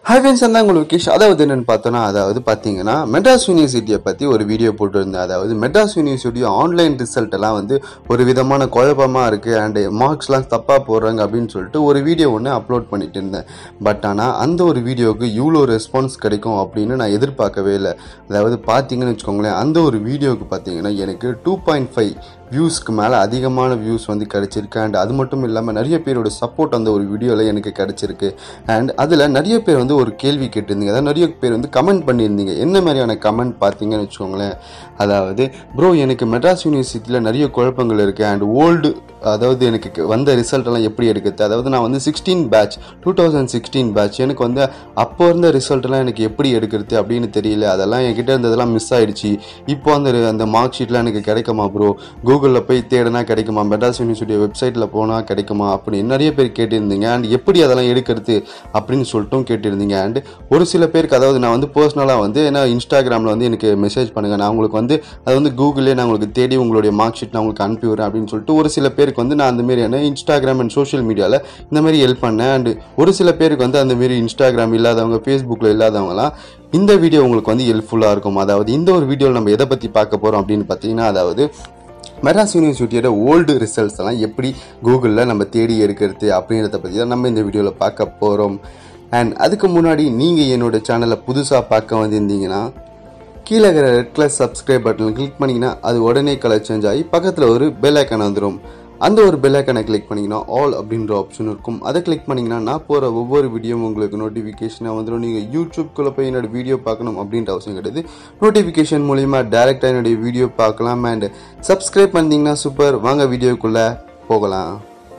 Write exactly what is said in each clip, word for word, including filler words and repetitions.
Hi friends, and உங்களுக்கு அதாவது என்னன்னு பார்த்தோன்னா அதாவது பார்த்தீங்கன்னா மெட்ராஸ் யூனிவர்சிட்டியை பற்றி ஒரு வீடியோ போட்டுருந்தேன். அதாவது மெட்ராஸ் யூனிவர்சிட்டி ஆன்லைன் ரிசல்ட் எல்லாம் வந்து ஒரு விதமான குழப்பமாக இருக்குது அண்டு மார்க்ஸ்லாம் தப்பாக போடுறாங்க அப்படின்னு சொல்லிட்டு ஒரு வீடியோ ஒன்று அப்லோட் பண்ணிட்டு இருந்தேன். பட் ஆனால் அந்த ஒரு வீடியோவுக்கு இவ்வளோ ரெஸ்பான்ஸ் கிடைக்கும் அப்படின்னு நான் எதிர்பார்க்கவே இல்லை. அதாவது பார்த்தீங்கன்னு வச்சுக்கோங்களேன், அந்த ஒரு வீடியோவுக்கு பார்த்தீங்கன்னா எனக்கு டூ பாயிண்ட் ஃபைவ் வியூஸ்க்கு மேலே அதிகமான வியூஸ் வந்து கிடச்சிருக்கு. அண்ட் அது மட்டும் இல்லாமல் நிறைய பேரோட சப்போர்ட் அந்த ஒரு வீடியோவில் எனக்கு கிடச்சிருக்கு. அண்ட் அதில் நிறைய பேர் வந்து ஒரு கேள்வி கேட்டிருந்தீங்க, அதாவது நிறைய பேர் வந்து கமெண்ட் பண்ணியிருந்தீங்க. என்ன மாதிரியான கமெண்ட் பார்த்தீங்கன்னு வச்சுக்கோங்களேன், அதாவது ப்ரோ எனக்கு மெட்ராஸ் யூனிவர்சிட்டியில் நிறைய குழப்பங்கள் இருக்குது அண்ட் ஓல்டு அதாவது எனக்கு வந்த ரிசல்ட் எல்லாம் எப்படி எடுக்குது, அதாவது நான் வந்து sixteen batch two thousand sixteen batch எனக்கு வந்து அப்போ இருந்த ரிசல்ட்லாம் எனக்கு எப்படி எடுக்கிறது அப்படின்னு தெரியல. அதெல்லாம் என்கிட்ட இருந்ததெல்லாம் மிஸ் ஆகிடுச்சு. இப்போ அந்த அந்த மார்க் ஷீட்லாம் எனக்கு கிடைக்குமா ப்ரோ, கூகுளில் போய் தேடினா கிடைக்குமா, மெட்ராஸ் யூனிவர்சிட்டி வெப்சைட்டில் போனால் கிடைக்குமா அப்படின்னு நிறைய பேர் கேட்டிருந்தீங்க. அண்ட் எப்படி அதெல்லாம் எடுக்கிறது அப்படின்னு சொல்லிட்டும் கேட்டிருந்தீங்க. அண்ட் ஒரு சில பேருக்கு அதாவது நான் வந்து பர்சனலாக வந்து ஏன்னா இன்ஸ்டாகிராமில் வந்து எனக்கு மெசேஜ் பண்ணுங்கள், நான் உங்களுக்கு வந்து அது வந்து கூகுளே நான் உங்களுக்கு தேடி உங்களுடைய மார்க் ஷீட் நான் உங்களுக்கு அனுப்பி வரேன் அப்படின்னு சொல்லிட்டு ஒரு சில பேருக்கு வந்து நான் அந்த மாதிரியான இன்ஸ்டாகிராம் அண்ட் சோஷியல் மீடியாவில் இந்த மாதிரி ஹெல்ப் பண்ணேன். அண்ட் ஒரு சில பேருக்கு வந்து அந்த மாதிரி இன்ஸ்டாகிராம் இல்லாதவங்க, ஃபேஸ்புக்கில் இல்லாதவங்களாம் இந்த வீடியோ உங்களுக்கு வந்து ஹெல்ப்ஃபுல்லாக இருக்கும். அதாவது இந்த ஒரு வீடியோவில் நம்ம எதை பற்றி பார்க்க போகிறோம் அப்படின்னு பார்த்தீங்கன்னா, அதாவது மெட்ராஸ் யூனிவர்சிட்டியோட ஓல்டு ரிசல்ட்ஸ் எல்லாம் எப்படி கூகுளில் நம்ம தேடி எடுக்கிறது அப்படின்றத பற்றி தான் நம்ம இந்த வீடியோவில் பார்க்க போகிறோம். அண்ட் அதுக்கு முன்னாடி நீங்கள் என்னோட சேனலை புதுசாக பார்க்க வந்திருந்தீங்கன்னா கீழே இருக்கிற red colour subscribe button click பண்ணிங்கன்னா அது உடனே கலர் சேஞ்ச் ஆகி பக்கத்தில் ஒரு பெல் ஐக்கான் வந்துடும். அந்த ஒரு பெல் ஐக்கானை கிளிக் பண்ணிங்கன்னா ஆல் அப்படின்ற ஆப்ஷன் இருக்கும். அதை கிளிக் பண்ணிங்கன்னா நான் போகிற ஒவ்வொரு வீடியோவும் உங்களுக்கு நோட்டிஃபிகேஷனாக வந்துடும். நீங்கள் யூடியூப்குள்ளே போய் என்னோடய வீடியோ பார்க்கணும் அப்படின்ற அவசியம் கிடையாது. நோட்டிஃபிகேஷன் மூலிமா டேரெக்டாக என்னுடைய வீடியோ பார்க்கலாம். அண்ட் சப்ஸ்கிரைப் பண்ணிங்கன்னா சூப்பர். வாங்க வீடியோக்குள்ளே போகலாம்.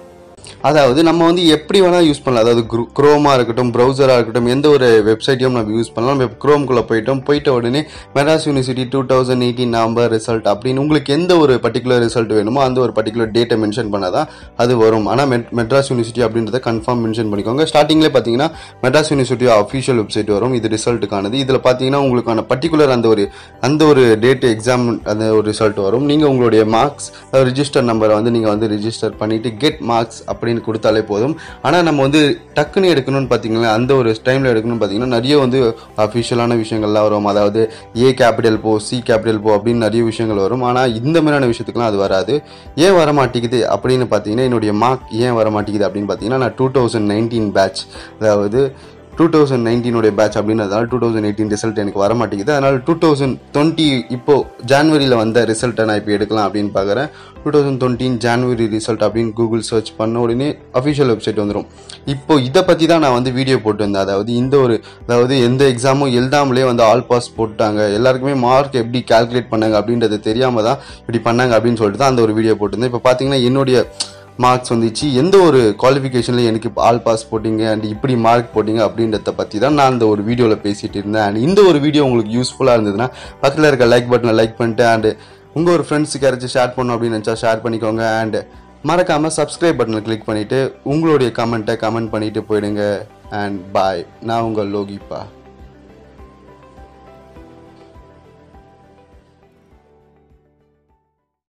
அதாவது நம்ம வந்து எப்படி வேணால் யூஸ் பண்ணலாம். அதாவது குரோமாக இருக்கட்டும், ப்ரௌசராக இருக்கட்டும், எந்த ஒரு வெப்சைட்டையும் நம்ம யூஸ் பண்ணலாம். நம்ம குரோம்குள்ளே போயிட்டோம், போயிட்ட உடனே Madras university two thousand eighteen November result அப்படின்னு உங்களுக்கு எந்த ஒரு பர்டிகுலர் ரிசல்ட் வேணுமோ அந்த ஒரு பர்டிகுலர் டேட்டை மென்ஷன் பண்ணால் தான் அது வரும். ஆனால் மெட் மெட்ராஸ் யூனிவர்சிட்டி அப்படின்றத கன்ஃபார்ம் மென்ஷன் பண்ணிக்கோங்க. ஸ்டார்டிங்லேயே பார்த்தீங்கன்னா மெட்ராஸ் யூனிவர்சிட்டி அஃபிஷியல் வெப்சைட் வரும், இது ரிசல்ட்டுக்கானது. இதில் பார்த்தீங்கன்னா உங்களுக்கான பர்டிகுலர் அந்த ஒரு அந்த ஒரு டேட் எக்ஸாம் அந்த ஒரு ரிசல்ட் வரும். நீங்கள் உங்களுடைய மார்க்ஸ் ரிஜிஸ்டர் நம்பரை வந்து நீங்கள் வந்து ரிஜிஸ்டர் பண்ணிவிட்டு கெட் மார்க்ஸ் அப்படின்னு கொடுத்தாலே போதும். ஆனால் நம்ம வந்து டக்குன்னு எடுக்கணும்னு பார்த்தீங்கன்னா அந்த ஒரு டைமில் எடுக்கணும்னு பார்த்தீங்கன்னா நிறைய வந்து அஃபிஷியலான விஷயங்கள்லாம் வரும். அதாவது ஏ கேபிட்டல் போ, சி கேபிட்டல் போ அப்படின்னு நிறைய விஷயங்கள் வரும். ஆனால் இந்த மாதிரியான விஷயத்துக்குலாம் அது வராது. ஏன் வர மாட்டேங்குது அப்படின்னு பார்த்தீங்கன்னா, என்னுடைய மார்க் ஏன் வர மாட்டேங்குது அப்படின்னு பார்த்தீங்கன்னா, நான் டூ தௌசண்ட் நைன்டீன் பேட்ச் அதாவது டூ தௌசண்ட் நைன்டீனோடைய பேட்ச் அப்படின்றதால டூ தௌசண்ட் எயிட்டீன் ரிசல்ட் எனக்கு வர மாட்டேங்குது. அதனால் டூ தௌசண்ட் டுவெண்ட்டி இப்போது ஜான்வரியில் வந்த ரிசல்ட்டை நான் இப்போ எடுக்கலாம் அப்படின்னு பார்க்குறேன். Two thousand twenty January result அப்படின்னு கூகுள் சர்ச் பண்ண உடனே அஃபிஷியல் வெப்சைட் வந்துடும். இப்போது இதை பற்றி தான் நான் வந்து வீடியோ போட்டிருந்தேன். அதாவது இந்த ஒரு அதாவது எந்த எக்ஸாமும் எழுதாமலே வந்து ஆல் பாஸ் போட்டாங்க, எல்லாருக்குமே மார்க் எப்படி கால்குலேட் பண்ணாங்க அப்படின்றது தெரியாமல் தான் இப்படி பண்ணாங்க அப்படின்னு சொல்லிட்டு தான் அந்த ஒரு வீடியோ போட்டிருந்தேன். இப்போ பார்த்தீங்கன்னா என்னுடைய மார்க்ஸ் வந்துச்சு, எந்த ஒரு குவாலிஃபிகேஷனில் எனக்கு ஆல் பாஸ் போட்டிங்க அண்ட் இப்படி மார்க் போட்டிங்க அப்படின்றத பற்றி தான் நான் அந்த ஒரு வீடியோவில் பேசிகிட்டு இருந்தேன். அண்ட் இந்த ஒரு வீடியோ உங்களுக்கு யூஸ்ஃபுல்லாக இருந்ததுன்னா பக்கத்தில் இருக்க லைக் பட்டனை லைக் பண்ணிட்டு அண்ட் உங்கள் ஒரு ஃப்ரெண்ட்ஸுக்கு யாராச்சும் ஷேர் பண்ணணும் அப்படின்னு நினச்சா ஷேர் பண்ணிக்கோங்க. அண்ட் மறக்காமல் சப்ஸ்கிரைப் பட்டனை கிளிக் பண்ணிவிட்டு உங்களுடைய கமெண்ட்டை கமெண்ட் பண்ணிவிட்டு போயிடுங்க. And bye. நான் உங்கள் லோகி பா.